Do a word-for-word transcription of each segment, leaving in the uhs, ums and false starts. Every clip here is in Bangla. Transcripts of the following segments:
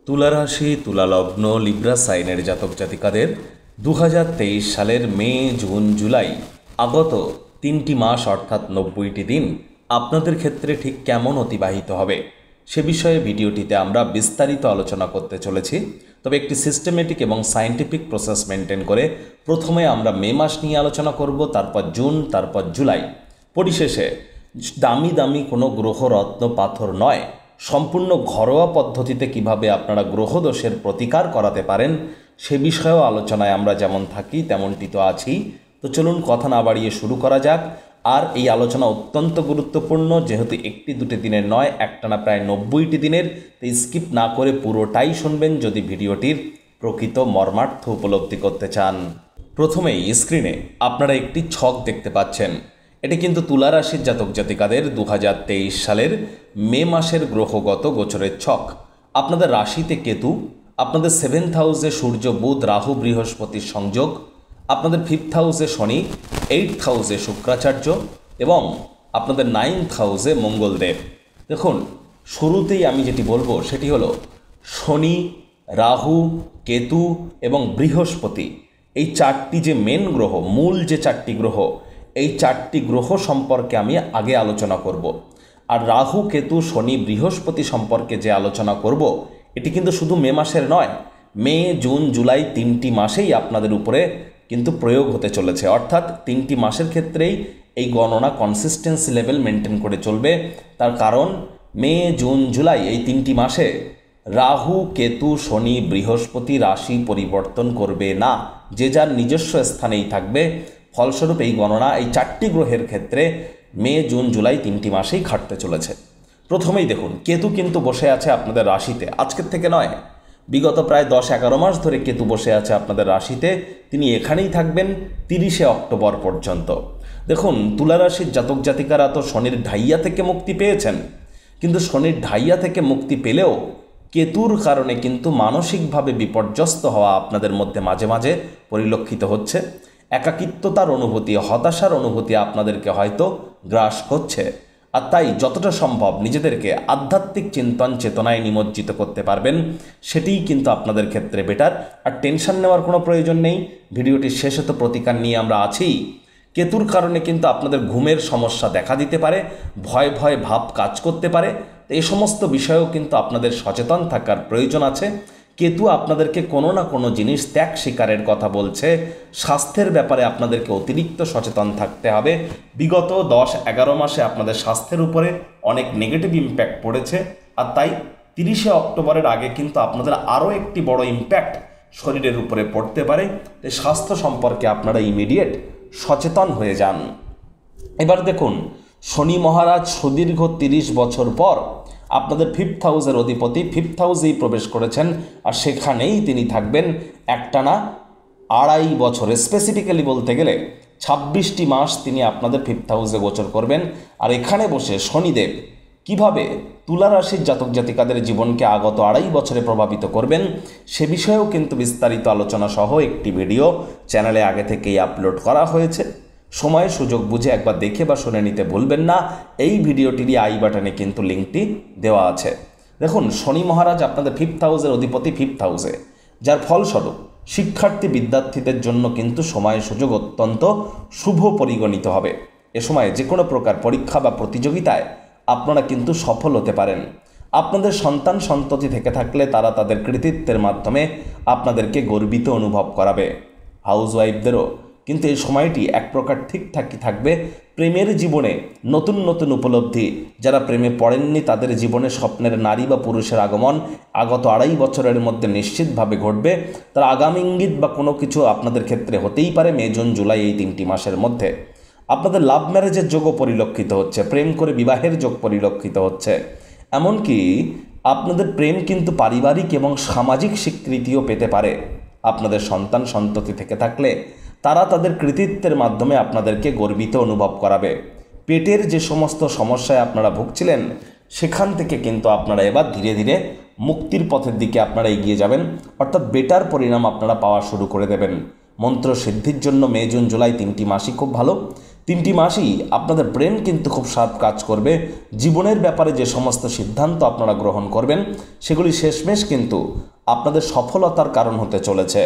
তুলা রাশি, তুলা লগ্ন, লিব্রা সাইনের জাতক জাতিকাদের দু হাজার তেইশ সালের মে, জুন, জুলাই আগত তিনটি মাস অর্থাৎ নব্বইটি দিন আপনাদের ক্ষেত্রে ঠিক কেমন অতিবাহিত হবে সে বিষয়ে ভিডিওটিতে আমরা বিস্তারিত আলোচনা করতে চলেছি। তবে একটি সিস্টেমেটিক এবং সায়েন্টিফিক প্রসেস মেনটেন করে প্রথমে আমরা মে মাস নিয়ে আলোচনা করব, তারপর জুন, তারপর জুলাই, পরিশেষে দামি দামি কোনো গ্রহরত্ন পাথর নয়, সম্পূর্ণ ঘরোয়া পদ্ধতিতে কিভাবে আপনারা গ্রহদোষের প্রতিকার করাতে পারেন সে বিষয়েও আলোচনায় আমরা যেমন থাকি তেমনটি তো আছি। তো চলুন কথা না বাড়িয়ে শুরু করা যাক। আর এই আলোচনা অত্যন্ত গুরুত্বপূর্ণ, যেহেতু একটি দুটি দিনের নয়, একটানা প্রায় নব্বইটি দিনের। তো স্কিপ না করে পুরোটাই শুনবেন যদি ভিডিওটির প্রকৃত মর্মার্থ উপলব্ধি করতে চান। প্রথমেই স্ক্রিনে আপনারা একটি ছক দেখতে পাচ্ছেন। এটি কিন্তু তুলা রাশির জাতক জাতিকাদের দু হাজার তেইশ সালের মে মাসের গ্রহগত গোচরের ছক। আপনাদের রাশিতে কেতু, আপনাদের সেভেন্থ হাউসে সূর্য, বুধ, রাহু, বৃহস্পতির সংযোগ, আপনাদের ফিফথ হাউসে শনি, এইটথ হাউসে শুক্রাচার্য এবং আপনাদের নাইনথ হাউসে মঙ্গলদেব। দেখুন, শুরুতেই আমি যেটি বলবো সেটি হলো শনি, রাহু, কেতু এবং বৃহস্পতি, এই চারটি যে মেন গ্রহ, মূল যে চারটি গ্রহ, এই চারটি গ্রহ সম্পর্কে আমি আগে আলোচনা করব। আর রাহু, কেতু, শনি, বৃহস্পতি সম্পর্কে যে আলোচনা করব এটি কিন্তু শুধু মে মাসের নয়, মে, জুন, জুলাই তিনটি মাসেই আপনাদের উপরে কিন্তু প্রয়োগ হতে চলেছে। অর্থাৎ তিনটি মাসের ক্ষেত্রেই এই গণনা কনসিস্টেন্সি লেভেল মেনটেন করে চলবে। তার কারণ মে, জুন, জুলাই এই তিনটি মাসে রাহু, কেতু, শনি, বৃহস্পতি রাশি পরিবর্তন করবে না, যে যার নিজস্ব স্থানেই থাকবে। ফলস্বরূপ এই গণনা এই চারটি গ্রহের ক্ষেত্রে মে, জুন, জুলাই তিনটি মাসেই খাটতে চলেছে। প্রথমেই দেখুন, কেতু কিন্তু বসে আছে আপনাদের রাশিতে, আজকের থেকে নয়, বিগত প্রায় দশ এগারো মাস ধরে কেতু বসে আছে আপনাদের রাশিতে। তিনি এখানেই থাকবেন তিরিশে অক্টোবর পর্যন্ত। দেখুন, তুলা রাশির জাতক জাতিকারা তো শনির ঢাইয়া থেকে মুক্তি পেয়েছেন, কিন্তু শনির ঢাইয়া থেকে মুক্তি পেলেও কেতুর কারণে কিন্তু মানসিকভাবে বিপর্যস্ত হওয়া আপনাদের মধ্যে মাঝে মাঝে পরিলক্ষিত হচ্ছে। একাকিত্বতার অনুভূতি, হতাশার অনুভূতি আপনাদেরকে হয়তো গ্রাস করছে। আর তাই যতটা সম্ভব নিজেদেরকে আধ্যাত্মিক চিন্তন চেতনায় নিমজ্জিত করতে পারবেন সেটিই কিন্তু আপনাদের ক্ষেত্রে বেটার। আর টেনশন নেওয়ার কোনো প্রয়োজন নেই, ভিডিওটির শেষে তো প্রতিকার নিয়ে আমরা আছি। কেতুর কারণে কিন্তু আপনাদের ঘুমের সমস্যা দেখা দিতে পারে, ভয় ভয় ভাব কাজ করতে পারে। এই সমস্ত বিষয়েও কিন্তু আপনাদের সচেতন থাকার প্রয়োজন আছে। কেতু আপনাদেরকে কোনো না কোনো জিনিস ত্যাগ স্বীকারের কথা বলছে। স্বাস্থ্যের ব্যাপারে আপনাদেরকে অতিরিক্ত সচেতন থাকতে হবে। বিগত দশ এগারো মাসে আপনাদের স্বাস্থ্যের উপরে অনেক নেগেটিভ ইম্প্যাক্ট পড়েছে। আর তাই তিরিশে অক্টোবরের আগে কিন্তু আপনাদের আরও একটি বড় ইম্প্যাক্ট শরীরের উপরে পড়তে পারে। তাই স্বাস্থ্য সম্পর্কে আপনারা ইমিডিয়েট সচেতন হয়ে যান। এবার দেখুন, শনি মহারাজ সুদীর্ঘ তিরিশ বছর পর আপনাদের ফিফথ হাউসের অধিপতি ফিফথ হাউসেই প্রবেশ করেছেন। আর সেখানেই তিনি থাকবেন একটানা আড়াই বছরে, স্পেসিফিক্যালি বলতে গেলে ছাব্বিশটি মাস তিনি আপনাদের ফিফথ হাউসে গোচর করবেন। আর এখানে বসে শনিদেব কিভাবে তুলা রাশির জাতক জাতিকাদের জীবনকে আগত আড়াই বছরে প্রভাবিত করবেন সে বিষয়েও কিন্তু বিস্তারিত আলোচনা সহ একটি ভিডিও চ্যানেলে আগে থেকেই আপলোড করা হয়েছে। সময় সুযোগ বুঝে একবার দেখে বা শুনে নিতে ভুলবেন না। এই ভিডিওটিরই আই বাটনে কিন্তু লিঙ্কটি দেওয়া আছে। দেখুন, শনি মহারাজ আপনাদের ফিফথ হাউসের অধিপতি ফিফথ হাউসে, যার ফলস্বরূপ শিক্ষার্থী বিদ্যার্থীদের জন্য কিন্তু সময় সুযোগ অত্যন্ত শুভ পরিগণিত হবে। এ সময় যে কোনো প্রকার পরীক্ষা বা প্রতিযোগিতায় আপনারা কিন্তু সফল হতে পারেন। আপনাদের সন্তান সন্ততি থেকে থাকলে তারা তাদের কৃতিত্বের মাধ্যমে আপনাদেরকে গর্বিত অনুভব করাবে। হাউসওয়াইফদেরও কিন্তু এই সময়টি এক প্রকার ঠিকঠাকই থাকবে। প্রেমের জীবনে নতুন নতুন উপলব্ধি, যারা প্রেমে পড়েননি তাদের জীবনে স্বপ্নের নারী বা পুরুষের আগমন আগত আড়াই বছরের মধ্যে নিশ্চিতভাবে ঘটবে। তার আগামী ইঙ্গিত বা কোনো কিছু আপনাদের ক্ষেত্রে হতেই পারে মে, জুন, জুলাই এই তিনটি মাসের মধ্যে। আপনাদের লাভ ম্যারেজের যোগও পরিলক্ষিত হচ্ছে, প্রেম করে বিবাহের যোগ পরিলক্ষিত হচ্ছে। এমনকি আপনাদের প্রেম কিন্তু পারিবারিক এবং সামাজিক স্বীকৃতিও পেতে পারে। আপনাদের সন্তান সন্ততি থেকে থাকলে তারা তাদের কৃতিত্বের মাধ্যমে আপনাদেরকে গর্বিত অনুভব করাবে। পেটের যে সমস্ত সমস্যায় আপনারা ভুগছিলেন সেখান থেকে কিন্তু আপনারা এবার ধীরে ধীরে মুক্তির পথের দিকে আপনারা এগিয়ে যাবেন, অর্থাৎ বেটার পরিণাম আপনারা পাওয়া শুরু করে দেবেন। মন্ত্র সিদ্ধির জন্য মে, জুন, জুলাই তিনটি মাসই খুব ভালো। তিনটি মাসই আপনাদের ব্রেন কিন্তু খুব শার্প কাজ করবে। জীবনের ব্যাপারে যে সমস্ত সিদ্ধান্ত আপনারা গ্রহণ করবেন সেগুলি শেষমেশ কিন্তু আপনাদের সফলতার কারণ হতে চলেছে।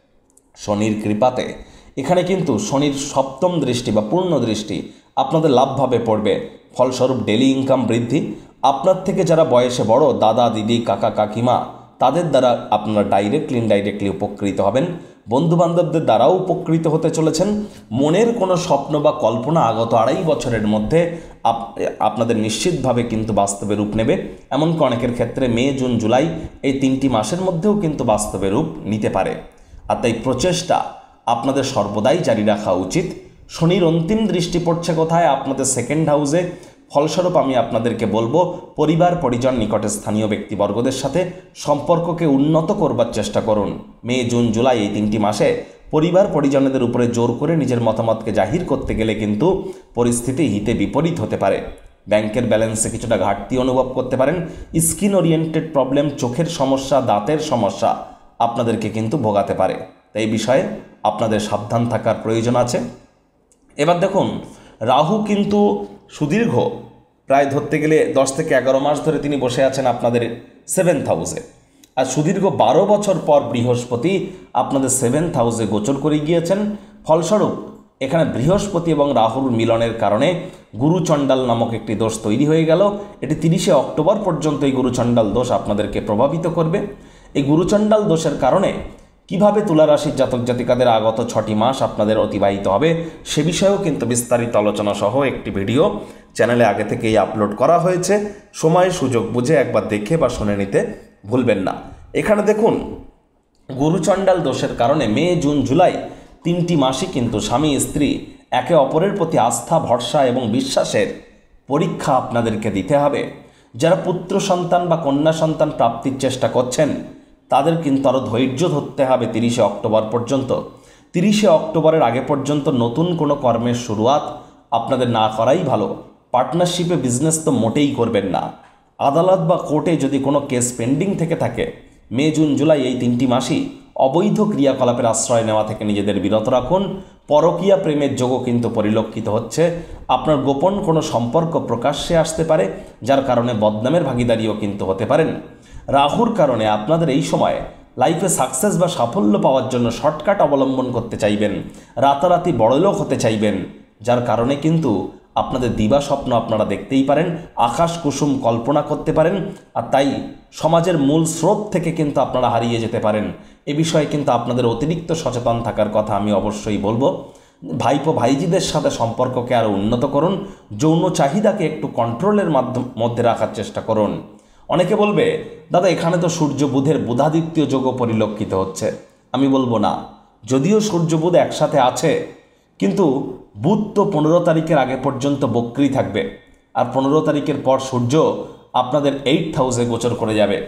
শনির কৃপাতে এখানে কিন্তু শনির সপ্তম দৃষ্টি বা পূর্ণ দৃষ্টি আপনাদের লাভভাবে পড়বে। ফলস্বরূপ ডেলি ইনকাম বৃদ্ধি। আপনার থেকে যারা বয়সে বড় দাদা দিদি কাকা কাকিমা তাদের দ্বারা আপনারা ডাইরেক্টলি ইনডাইরেক্টলি উপকৃত হবেন। বন্ধুবান্ধবদের দ্বারাও উপকৃত হতে চলেছেন। মনের কোনো স্বপ্ন বা কল্পনা আগত আড়াই বছরের মধ্যে আপনাদের নিশ্চিতভাবে কিন্তু বাস্তবে রূপ নেবে। এমনকি অনেকের ক্ষেত্রে মে জুন জুলাই এই তিনটি মাসের মধ্যেও কিন্তু বাস্তবে রূপ নিতে পারে। আর তাই প্রচেষ্টা আপনাদের সর্বদাই জারি রাখা উচিত। শনির অন্তিম দৃষ্টি পড়ছে কোথায়? আপনাদের সেকেন্ড হাউসে। ফলস্বরূপ আমি আপনাদেরকে বলবো পরিবার পরিজন নিকটে স্থানীয় ব্যক্তিবর্গদের সাথে সম্পর্ককে উন্নত করবার চেষ্টা করুন। মে জুন জুলাই এই তিনটি মাসে পরিবার পরিজনদের উপরে জোর করে নিজের মতামতকে জাহির করতে গেলে কিন্তু পরিস্থিতি হিতে বিপরীত হতে পারে। ব্যাংকের ব্যালেন্সে কিছুটা ঘাটতি অনুভব করতে পারেন। স্কিন ওরিয়েন্টেড প্রবলেম, চোখের সমস্যা, দাঁতের সমস্যা আপনাদেরকে কিন্তু ভোগাতে পারে। তাই এই বিষয়ে আপনাদের সাবধান থাকার প্রয়োজন আছে। এবার দেখুন, রাহু কিন্তু সুদীর্ঘ প্রায় ধরতে গেলে দশ থেকে এগারো মাস ধরে তিনি বসে আছেন আপনাদের সেভেন্থ হাউসে। আর সুদীর্ঘ বারো বছর পর বৃহস্পতি আপনাদের সেভেন্থ হাউসে গোচর করে গিয়েছেন। ফলস্বরূপ এখানে বৃহস্পতি এবং রাহুর মিলনের কারণে গুরুচণ্ডাল নামক একটি দোষ তৈরি হয়ে গেল। এটি তিরিশে অক্টোবর পর্যন্ত এই গুরুচণ্ডাল দোষ আপনাদেরকে প্রভাবিত করবে। এই গুরুচণ্ডাল দোষের কারণে কিভাবে তুলা রাশির জাতক জাতিকাদের আগত ছটি মাস আপনাদের অতিবাহিত হবে সে বিষয়েও কিন্তু বিস্তারিত আলোচনা সহ একটি ভিডিও চ্যানেলে আগে থেকেই আপলোড করা হয়েছে। সময় সুযোগ বুঝে একবার দেখে বা শুনে নিতে ভুলবেন না। এখানে দেখুন, গুরুচণ্ডাল দোষের কারণে মে জুন জুলাই তিনটি মাসই কিন্তু স্বামী স্ত্রী একে অপরের প্রতি আস্থা ভরসা এবং বিশ্বাসের পরীক্ষা আপনাদেরকে দিতে হবে। যারা পুত্র সন্তান বা কন্যা সন্তান প্রাপ্তির চেষ্টা করছেন তাদের কিন্তু আরও ধৈর্য ধরতে হবে তিরিশে অক্টোবর পর্যন্ত। তিরিশে অক্টোবরের আগে পর্যন্ত নতুন কোনো কর্মের শুরুয়াত আপনাদের না করাই ভালো। পার্টনারশিপে বিজনেস তো মোটেই করবেন না। আদালত বা কোর্টে যদি কোনো কেস পেন্ডিং থেকে থাকে মে জুন জুলাই এই তিনটি মাসই অবৈধ ক্রিয়াকলাপের আশ্রয় নেওয়া থেকে নিজেদের বিরত রাখুন। পরকীয়া প্রেমের যোগও কিন্তু পরিলক্ষিত হচ্ছে। আপনার গোপন কোনো সম্পর্ক প্রকাশ্যে আসতে পারে, যার কারণে বদনামের ভাগীদারিও কিন্তু হতে পারেন। রাহুর কারণে আপনাদের এই সময় লাইফে সাকসেস বা সাফল্য পাওয়ার জন্য শর্টকাট অবলম্বন করতে চাইবেন, রাতারাতি বড়লোক হতে চাইবেন, যার কারণে কিন্তু আপনাদের দিবা স্বপ্ন আপনারা দেখতেই পারেন, আকাশ কুসুম কল্পনা করতে পারেন। আর তাই সমাজের মূল স্রোত থেকে কিন্তু আপনারা হারিয়ে যেতে পারেন। এ বিষয়ে কিন্তু আপনাদের অতিরিক্ত সচেতন থাকার কথা আমি অবশ্যই বলবো। ভাইপো ভাইজিদের সাথে সম্পর্ককে আরও উন্নত করুন। যৌন চাহিদাকে একটু কন্ট্রোলের মাধ্যম মধ্যে রাখার চেষ্টা করুন। অনেকে বলবে, দাদা এখানে তো সূর্য বুধের বুধাদিত্য যোগও পরিলক্ষিত হচ্ছে। আমি বলবো না, যদিও সূর্য বুধ একসাথে আছে কিন্তু বুধ তো পনেরো তারিখের আগে পর্যন্ত বক্রি থাকবে। আর পনেরো তারিখের পর সূর্য আপনাদের এইট হাউসে গোচর করে যাবে।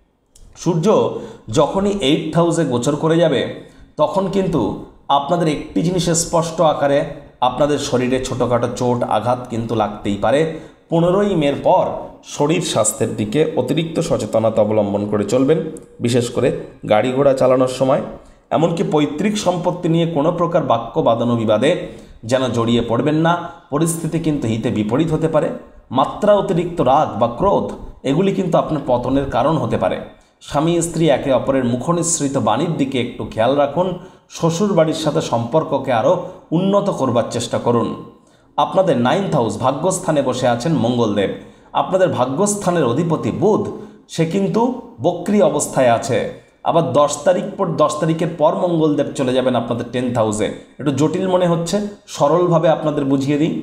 সূর্য যখনই এইট হাউসে গোচর করে যাবে তখন কিন্তু আপনাদের একটি জিনিসের স্পষ্ট আকারে আপনাদের শরীরে ছোটোখাটো চোট আঘাত কিন্তু লাগতেই পারে। পনেরোই মের পর শরীর স্বাস্থ্যের দিকে অতিরিক্ত সচেতনতা অবলম্বন করে চলবেন, বিশেষ করে গাড়ি ঘোড়া চালানোর সময়। এমনকি পৈতৃক সম্পত্তি নিয়ে কোনো প্রকার বাক্য বাদানো বিবাদে যেন জড়িয়ে পড়বেন না। পরিস্থিতি কিন্তু হিতে বিপরীত হতে পারে। মাত্রা অতিরিক্ত রাগ বা ক্রোধ এগুলি কিন্তু আপনার পতনের কারণ হতে পারে। স্বামী স্ত্রী একে অপরের মুখনিসৃত বাণীর দিকে একটু খেয়াল রাখুন। শ্বশুর বাড়ির সাথে সম্পর্ককে আরও উন্নত করবার চেষ্টা করুন। আপনাদের নাইন্থ হাউস ভাগ্যস্থানে বসে আছেন মঙ্গলদেব। আপনাদের ভাগ্যস্থানের অধিপতি বুধ সে কিন্তু বক্রী অবস্থায় আছে। আবার দশ তারিখ পর দশ তারিখের পর মঙ্গলদেব চলে যাবেন আপনাদের টেন্থ হাউসে। একটু জটিল মনে হচ্ছে, সরলভাবে আপনাদের বুঝিয়ে দিই।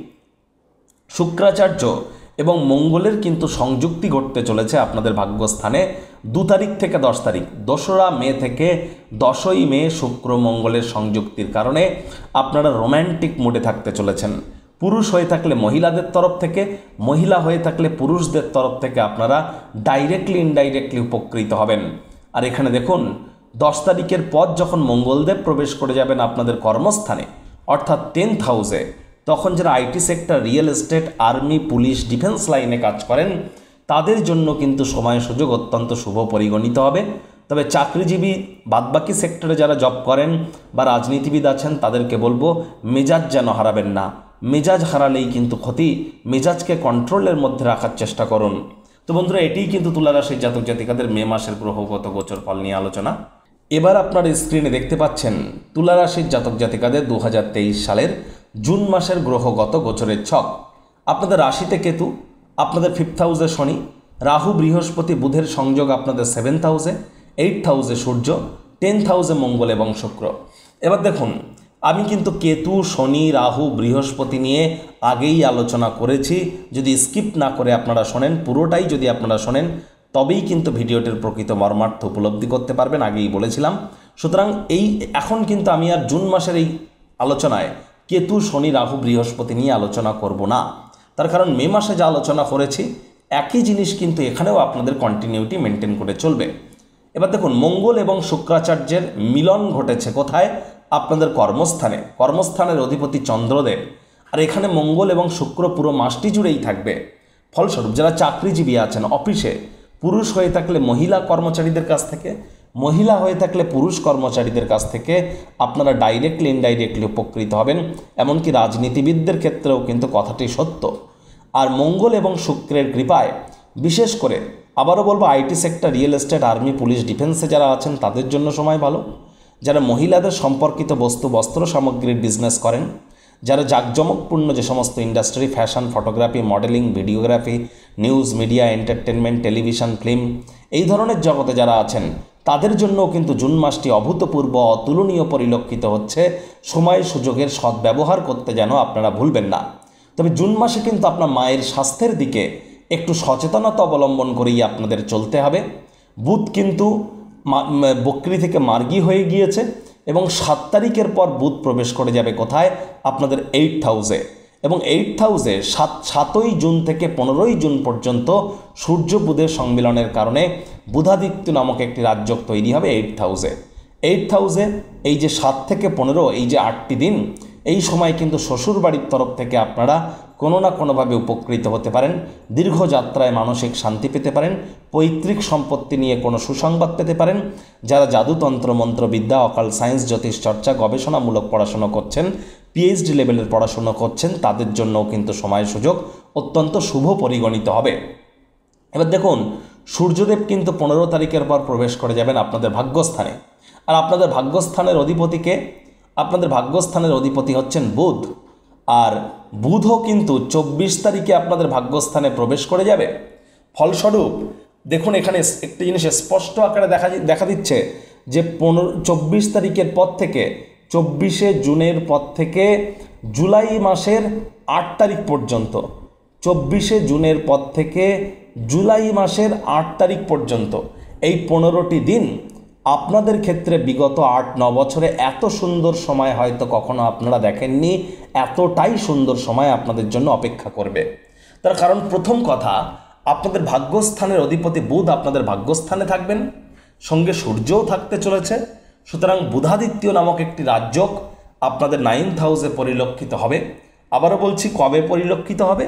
শুক্রাচার্য এবং মঙ্গলের কিন্তু সংযুক্তি ঘটতে চলেছে আপনাদের ভাগ্যস্থানে দু তারিখ থেকে দশ তারিখ। দোসরা মে থেকে দশই মে শুক্র মঙ্গলের সংযুক্তির কারণে আপনারা রোম্যান্টিক মুডে থাকতে চলেছেন। পুরুষ হয়ে থাকলে মহিলাদের তরফ থেকে, মহিলা হয়ে থাকলে পুরুষদের তরফ থেকে আপনারা ডাইরেক্টলি ইনডাইরেক্টলি উপকৃত হবেন। আর এখানে দেখুন, দশ তারিখের পর যখন মঙ্গলদেব প্রবেশ করে যাবেন আপনাদের কর্মস্থানে অর্থাৎ টেন্থ হাউসে, তখন যারা IT sector, real estate, army, police, defence লাইনে কাজ করেন তাদের জন্য কিন্তু সময় সুযোগ অত্যন্ত শুভ পরিগণিত হবে। তবে চাকরিজীবী বাদবাকি সেক্টরে যারা জব করেন বা রাজনীতিবিদ আছেন তাদেরকে বলবো মেজাজ যেন হারাবেন না। মেজাজ হারালেই কিন্তু ক্ষতি। মেজাজকে কন্ট্রোলের মধ্যে রাখার চেষ্টা করুন। তো বন্ধুরা, এটিই কিন্তু তুলা রাশির জাতক জাতিকাদের মে মাসের গ্রহগত গোচর ফল নিয়ে আলোচনা। এবার আপনার স্ক্রিনে দেখতে পাচ্ছেন তুলা রাশির জাতক জাতিকাদের দু হাজার তেইশ সালের জুন মাসের গ্রহগত গোচরের ছক। আপনাদের রাশিতে কেতু, আপনাদের ফিফথ হাউসে শনি, রাহু বৃহস্পতি বুধের সংযোগ আপনাদের সেভেন্থ হাউসে, এইটথ হাউসে সূর্য, টেন্থ হাউসে মঙ্গল এবং শুক্র। এবার দেখুন, আমি কিন্তু কেতু, শনি, রাহু, বৃহস্পতি নিয়ে আগেই আলোচনা করেছি। যদি স্কিপ না করে আপনারা শোনেন, পুরোটাই যদি আপনারা শোনেন, তবেই কিন্তু ভিডিওটির প্রকৃত মর্মার্থ উপলব্ধি করতে পারবেন, আগেই বলেছিলাম। সুতরাং এই এখন কিন্তু আমি আর জুন মাসের এই আলোচনায় কেতু, শনি, রাহু, বৃহস্পতি নিয়ে আলোচনা করব না। তার কারণ মে মাসে যা আলোচনা করেছি একই জিনিস কিন্তু এখানেও আপনাদের কন্টিনিউটি মেনটেন করে চলবে। এবার দেখুন, মঙ্গল এবং শুক্রাচার্যের মিলন ঘটেছে কোথায়? আপনাদের কর্মস্থানে। কর্মস্থানের অধিপতি চন্দ্রদেব, আর এখানে মঙ্গল এবং শুক্র পুরো মাসটি জুড়েই থাকবে। ফলস্বরূপ যারা চাকরিজীবী আছেন, অফিসে পুরুষ হয়ে থাকলে মহিলা কর্মচারীদের কাছ থেকে, মহিলা হয়ে থাকলে পুরুষ কর্মচারীদের কাছ থেকে আপনারা ডাইরেক্টলি ইনডাইরেক্টলি উপকৃত হবেন। এমনকি রাজনীতিবিদদের ক্ষেত্রেও কিন্তু কথাটি সত্য। আর মঙ্গল এবং শুক্রের কৃপায় বিশেষ করে আবারও বলবো, IT sector, real estate, army, police, ডিফেন্সে যারা আছেন তাদের জন্য সময় ভালো। যারা মহিলাদের সম্পর্কিত বস্তু বস্ত্র সামগ্রীর বিজনেস করেন, যারা জাঁকজমকপূর্ণ যে সমস্ত industry, fashion, photography, modelling, videography, news, media, entertainment, television, film, এই ধরনের জগতে যারা আছেন তাদের জন্যও কিন্তু জুন মাসটি অভূতপূর্ব, অতুলনীয় পরিলক্ষিত হচ্ছে। সময় সুযোগের সদ্ব্যবহার করতে যেন আপনারা ভুলবেন না। তবে জুন মাসে কিন্তু আপনার মায়ের স্বাস্থ্যের দিকে একটু সচেতনতা অবলম্বন করেই আপনাদের চলতে হবে। বুধ কিন্তু বক্রী থেকে মার্গী হয়ে গিয়েছে এবং সাত তারিখের পর বুধ প্রবেশ করে যাবে কোথায়? আপনাদের এইটথ হাউসে। এবং এইটথ হাউসে সাত সাতই জুন থেকে পনেরোই জুন পর্যন্ত সূর্য বুধের সম্মিলনের কারণে বুধাদিত্য নামক একটি রাজযোগ তৈরি হবে এইটথ হাউসে। এইটথ হাউসে এই যে সাত থেকে পনেরো, এই যে আটটি দিন, এই সময় কিন্তু শ্বশুর বাড়ির তরফ থেকে আপনারা কোনো না কোনোভাবে উপকৃত হতে পারেন। দীর্ঘ যাত্রায় মানসিক শান্তি পেতে পারেন। পৈতৃক সম্পত্তি নিয়ে কোনো সুসংবাদ পেতে পারেন। যারা জাদুতন্ত্র, মন্ত্রবিদ্যা, অকাল সায়েন্স, জ্যোতিষ চর্চা, গবেষণামূলক পড়াশুনো করছেন, পিএইচডি লেভেলের পড়াশুনো করছেন, তাদের জন্যও কিন্তু সময় সুযোগ অত্যন্ত শুভ পরিগণিত হবে। এবার দেখুন, সূর্যদেব কিন্তু পনেরো তারিখের পর প্রবেশ করে যাবেন আপনাদের ভাগ্যস্থানে। আর আপনাদের ভাগ্যস্থানের অধিপতিকে, আপনাদের ভাগ্যস্থানের অধিপতি হচ্ছেন বুধ। আর বুধও কিন্তু চব্বিশ তারিখে আপনাদের ভাগ্যস্থানে প্রবেশ করে যাবে। ফলস্বরূপ দেখুন, এখানে একটি জিনিস স্পষ্ট আকারে দেখা দেখা দিচ্ছে যে পনেরো চব্বিশ তারিখের পর থেকে, চব্বিশে জুনের পর থেকে জুলাই মাসের আট তারিখ পর্যন্ত, চব্বিশে জুনের পর থেকে জুলাই মাসের আট তারিখ পর্যন্ত এই পনেরোটি দিন আপনাদের ক্ষেত্রে বিগত আট ন বছরে এত সুন্দর সময় হয়তো কখনো আপনারা দেখেননি। এতটাই সুন্দর সময় আপনাদের জন্য অপেক্ষা করবে। তার কারণ প্রথম কথা, আপনাদের ভাগ্যস্থানের অধিপতি বুধ আপনাদের ভাগ্যস্থানে থাকবেন, সঙ্গে সূর্যও থাকতে চলেছে। সুতরাং বুধাদিত্য নামক একটি রাজযোগ আপনাদের নাইন্থ হাউসে পরিলক্ষিত হবে। আবারও বলছি, কবে পরিলক্ষিত হবে?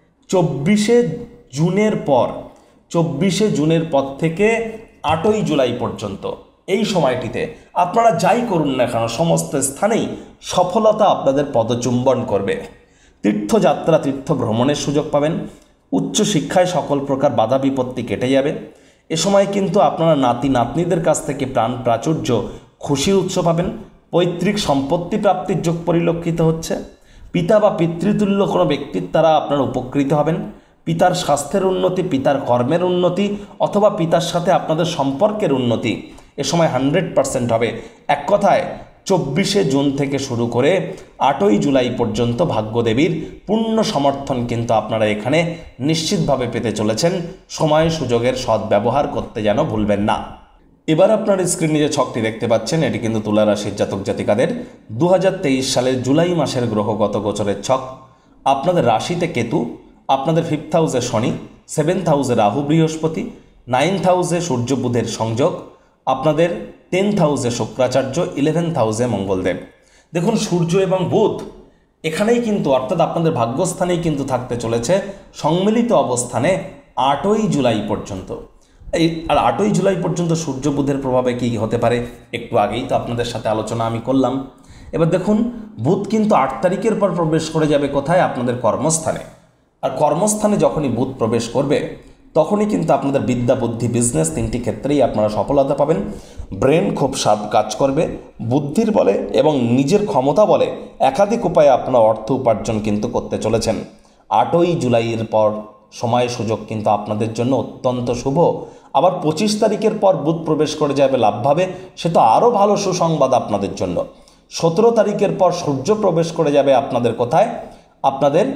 চব্বিশে জুনের পর, চব্বিশে জুনের পর থেকে আটই জুলাই পর্যন্ত এই সময়টিতে আপনারা যাই করুন না কেন, সমস্ত স্থানেই সফলতা আপনাদের পদচুম্বন করবে। তীর্থযাত্রা, তীর্থ ভ্রমণের সুযোগ পাবেন। উচ্চশিক্ষায় সকল প্রকার বাধা বিপত্তি কেটে যাবে। এ সময় কিন্তু আপনারা নাতি নাতনিদের কাছ থেকে প্রাণ প্রাচুর্য, খুশির উৎস পাবেন। পৈতৃক সম্পত্তি প্রাপ্তির যোগ পরিলক্ষিত হচ্ছে। পিতা বা পিতৃতুল্য কোনো ব্যক্তির দ্বারা আপনারা উপকৃত হবেন। পিতার স্বাস্থ্যের উন্নতি, পিতার কর্মের উন্নতি, অথবা পিতার সাথে আপনাদের সম্পর্কের উন্নতি এ সময় হান্ড্রেড পারসেন্ট হবে। এক কথায় চব্বিশে জুন থেকে শুরু করে আটই জুলাই পর্যন্ত ভাগ্যদেবীর পূর্ণ সমর্থন কিন্তু আপনারা এখানে নিশ্চিতভাবে পেতে চলেছেন। সময় সুযোগের সদ্ব্যবহার করতে যেন ভুলবেন না। এবার আপনার স্ক্রিনে যে ছকটি দেখতে পাচ্ছেন, এটি কিন্তু তুলা রাশির জাতক জাতিকাদের দু হাজার তেইশ সালের জুলাই মাসের গ্রহগত গোচরের ছক। আপনাদের রাশিতে কেতু, আপনাদের ফিফথ হাউসে শনি, সেভেন্থ হাউসে রাহু বৃহস্পতি, নাইন্থ হাউসে সূর্য বুধের সংযোগ, আপনাদের টেন্থ হাউসে শুক্রাচার্য, ইলেভেন্থ হাউসে মঙ্গলদেব। দেখুন, সূর্য এবং বুধ এখানেই কিন্তু, অর্থাৎ আপনাদের ভাগ্যস্থানেই কিন্তু থাকতে চলেছে সম্মিলিত অবস্থানে আটই জুলাই পর্যন্ত। এই আর আটই জুলাই পর্যন্ত সূর্য বুধের প্রভাবে কী হতে পারে একটু আগেই তো আপনাদের সাথে আলোচনা আমি করলাম। এবার দেখুন, বুধ কিন্তু আট তারিখের পর প্রবেশ করে যাবে কোথায়? আপনাদের কর্মস্থানে। আর কর্মস্থানে যখনই বুধ প্রবেশ করবে তখনই কিন্তু আপনাদের বিদ্যা, বুদ্ধি, বিজনেস তিনটি ক্ষেত্রেই আপনারা সফলতা পাবেন। ব্রেন খুব শার্প কাজ করবে, বুদ্ধির বলে এবং নিজের ক্ষমতা বলে একাধিক উপায়ে আপনারা অর্থ উপার্জন কিন্তু করতে চলেছেন। আটই জুলাইয়ের পর সময় সুযোগ কিন্তু আপনাদের জন্য অত্যন্ত শুভ। আবার পঁচিশ তারিখের পর বুধ প্রবেশ করে যাবে লাভভাবে, সে তো আরও ভালো সুসংবাদ আপনাদের জন্য। সতেরো তারিখের পর সূর্য প্রবেশ করে যাবে আপনাদের কোথায়? আপনাদের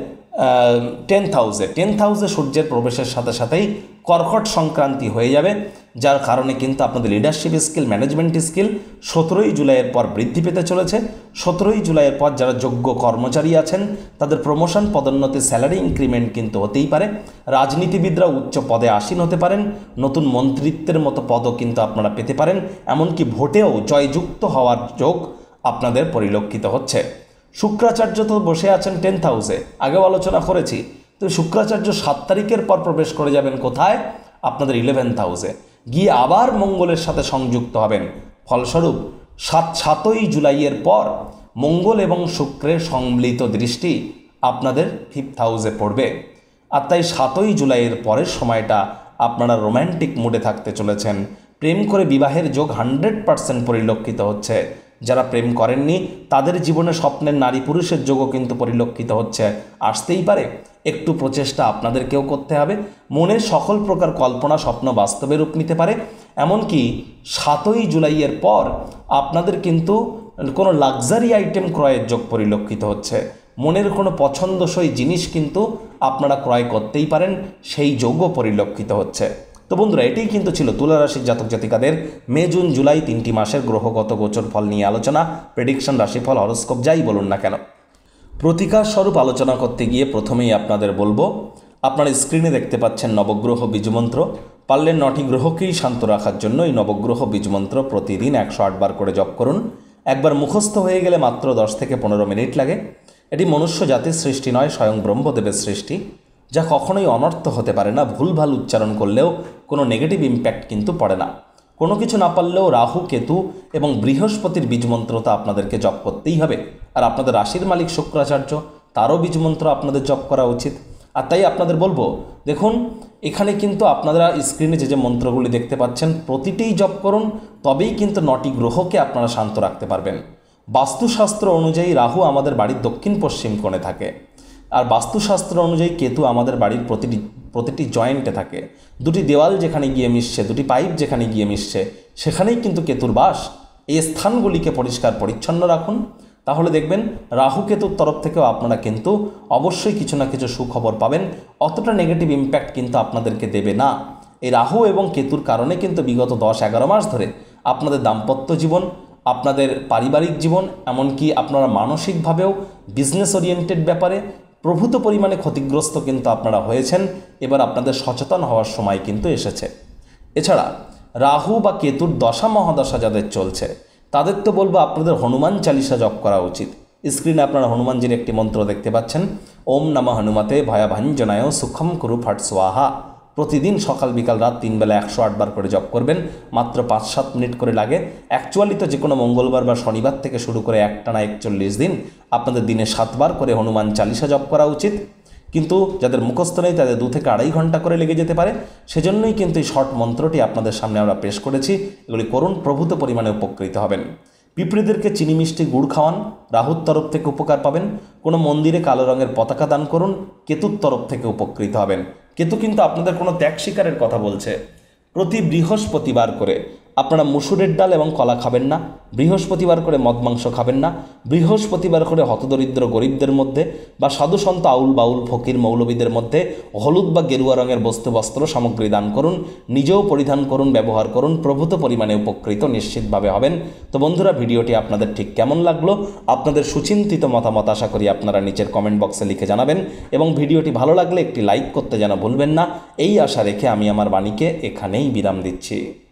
টেন্থ হাউসে। টেন্থ হাউসে সূর্যের প্রবেশের সাথে সাথেই কর্কট সংক্রান্তি হয়ে যাবে, যার কারণে কিন্তু আপনাদের লিডারশিপ স্কিল, ম্যানেজমেন্ট স্কিল সতেরোই জুলাইয়ের পর বৃদ্ধি পেতে চলেছে। সতেরোই জুলাইয়ের পর যারা যোগ্য কর্মচারী আছেন তাদের প্রমোশন, পদোন্নতি, স্যালারি ইনক্রিমেন্ট কিন্তু হতেই পারে। রাজনীতিবিদরা উচ্চ পদে আসীন হতে পারেন, নতুন মন্ত্রিত্বের মতো পদও কিন্তু আপনারা পেতে পারেন, এমনকি ভোটেও জয়যুক্ত হওয়ার যোগ আপনাদের পরিলক্ষিত হচ্ছে। শুক্রাচার্য তো বসে আছেন টেন্থ হাউসে, আগেও আলোচনা করেছি। তো শুক্রাচার্য সাত তারিখের পর প্রবেশ করে যাবেন কোথায়? আপনাদের ইলেভেন্থ হাউসে, গিয়ে আবার মঙ্গলের সাথে সংযুক্ত হবেন। ফলস্বরূপ সাত সাতই জুলাইয়ের পর মঙ্গল এবং শুক্রের সম্মিলিত দৃষ্টি আপনাদের ফিফথ হাউসে পড়বে। আর তাই সাতই জুলাইয়ের পরের সময়টা আপনারা রোম্যান্টিক মুডে থাকতে চলেছেন। প্রেম করে বিবাহের যোগ হান্ড্রেড পারসেন্ট পরিলক্ষিত হচ্ছে। যারা প্রেম করেননি তাদের জীবনে স্বপ্নের নারী পুরুষের যোগও কিন্তু পরিলক্ষিত হচ্ছে। আসতেই পারে, একটু প্রচেষ্টা আপনাদেরকেও করতে হবে। মনের সকল প্রকার কল্পনা স্বপ্ন বাস্তবে রূপ নিতে পারে। এমনকি সাতই জুলাইয়ের পর আপনাদের কিন্তু কোনো লাক্সারি আইটেম ক্রয়ের যোগ পরিলক্ষিত হচ্ছে। মনের কোনো পছন্দসই জিনিস কিন্তু আপনারা ক্রয় করতেই পারেন, সেই যোগও পরিলক্ষিত হচ্ছে। তো বন্ধুরা, এটাই কিন্তু ছিল তুলা রাশির জাতক জাতিকাদের মে, জুন, জুলাই তিনটি মাসের গ্রহগত গোচর ফল নিয়ে আলোচনা, প্রেডিকশন, রাশিফল, হরোস্কোপ যাই বলুন না কেন। প্রতিকার স্বরূপ আলোচনা করতে গিয়ে প্রথমেই আপনাদের বলবো, আপনারা স্ক্রিনে দেখতে পাচ্ছেন নবগ্রহ বীজমন্ত্র। পারলে নটি গ্রহকেই শান্ত রাখার জন্য এই নবগ্রহ বীজমন্ত্র প্রতিদিন একশো আট বার করে জপ করুন। একবার মুখস্থ হয়ে গেলে মাত্র দশ থেকে পনেরো মিনিট লাগে। এটি মনুষ্য জাতির সৃষ্টি নয়, স্বয়ং ব্রহ্মদেবের সৃষ্টি, যা কখনোই অনর্থ হতে পারে না। ভুলভাল উচ্চারণ করলেও কোনো নেগেটিভ ইম্প্যাক্ট কিন্তু পড়ে না। কোনো কিছু না পারলেও রাহু, কেতু এবং বৃহস্পতির বীজমন্ত্রতা আপনাদেরকে জপ করতেই হবে। আর আপনাদের রাশির মালিক শুক্রাচার্য, তারও বীজমন্ত্র আপনাদের জপ করা উচিত। আর তাই আপনাদের বলবো, দেখুন এখানে কিন্তু আপনারা স্ক্রিনে যে যে মন্ত্রগুলি দেখতে পাচ্ছেন প্রতিটিই জপ করুন, তবেই কিন্তু নটি গ্রহকে আপনারা শান্ত রাখতে পারবেন। বাস্তুশাস্ত্র অনুযায়ী রাহু আমাদের বাড়ির দক্ষিণ পশ্চিম কোণে থাকে, আর বাস্তুশাস্ত্র অনুযায়ী কেতু আমাদের বাড়ির প্রতিটি প্রতিটি জয়েন্টে থাকে। দুটি দেওয়াল যেখানে গিয়ে মিশছে, দুটি পাইপ যেখানে গিয়ে মিশছে, সেখানেই কিন্তু কেতুর বাস। এই স্থানগুলিকে পরিষ্কার পরিচ্ছন্ন রাখুন, তাহলে দেখবেন রাহু কেতুর তরফ থেকেও আপনারা কিন্তু অবশ্যই কিছু না কিছু সুখবর পাবেন। অতটা নেগেটিভ ইম্প্যাক্ট কিন্তু আপনাদেরকে দেবে না। এই রাহু এবং কেতুর কারণে কিন্তু বিগত দশ এগারো মাস ধরে আপনাদের দাম্পত্য জীবন, আপনাদের পারিবারিক জীবন, এমনকি আপনারা মানসিকভাবেও বিজনেস ওরিয়েন্টেড ব্যাপারে প্রভূত পরিমাণে ক্ষতিগ্রস্ত কিন্তু আপনারা হয়েছেন। এবার আপনাদের সচেতন হওয়ার সময় কিন্তু এসেছে। এছাড়া রাহু বা কেতুর দশা মহাদশা যাদের চলছে তাদের তো বলবো আপনাদের হনুমান চালিসা জপ করা উচিত। স্ক্রিনে আপনারা হনুমানজির একটি মন্ত্র দেখতে পাচ্ছেন, ওম নমঃ হনুমতে ভয়াভাঞ্জনায় সুখম কুরু ফট স্বাহা। প্রতিদিন সকাল বিকাল রাত তিন বেলা একশো আট বার করে জপ করবেন, মাত্র পাঁচ সাত মিনিট করে লাগে। অ্যাকচুয়ালি তো যে কোনো মঙ্গলবার বা শনিবার থেকে শুরু করে একটানা একচল্লিশ দিন আপনাদের দিনে সাতবার করে হনুমান চালিসা জপ করা উচিত। কিন্তু যাদের মুখস্থ নেই তাদের দু থেকে আড়াই ঘন্টা করে লেগে যেতে পারে, সেজন্যই কিন্তু এই শর্ট মন্ত্রটি আপনাদের সামনে আমরা পেশ করেছি। এগুলি করুন, প্রভূত পরিমাণে উপকৃত হবেন। পিঁপড়েদেরকে চিনি মিষ্টি গুড় খাওয়ান, রাহুর তরফ থেকে উপকার পাবেন। কোনো মন্দিরে কালো রঙের পতাকা দান করুন, কেতুর তরফ থেকে উপকৃত হবেন। কেতু কিন্তু আপনাদের কোনো ত্যাগ স্বীকারের কথা বলছে। প্রতি বৃহস্পতিবার করে আপনারা মুসুরের ডাল এবং কলা খাবেন না, বৃহস্পতিবার করে মদ মাংস খাবেন না, বৃহস্পতিবার করে হতদরিদ্র গরিবদের মধ্যে বা সাধু সন্ত আউল বাউল ফকির মৌলবীদের মধ্যে হলুদ বা গেরুয়া রঙের বস্তু বস্ত্র সামগ্রী দান করুন, নিজেও পরিধান করুন, ব্যবহার করুন, প্রভূত পরিমাণে উপকৃত নিশ্চিতভাবে হবেন। তো বন্ধুরা, ভিডিওটি আপনাদের ঠিক কেমন লাগলো আপনাদের সুচিন্তিত মতামত আশা করি আপনারা নিচের কমেন্ট বক্সে লিখে জানাবেন, এবং ভিডিওটি ভালো লাগলে একটি লাইক করতে যেন ভুলবেন না। এই আশা রেখে আমি আমার বাণীকে এখানেই বিরাম দিচ্ছি।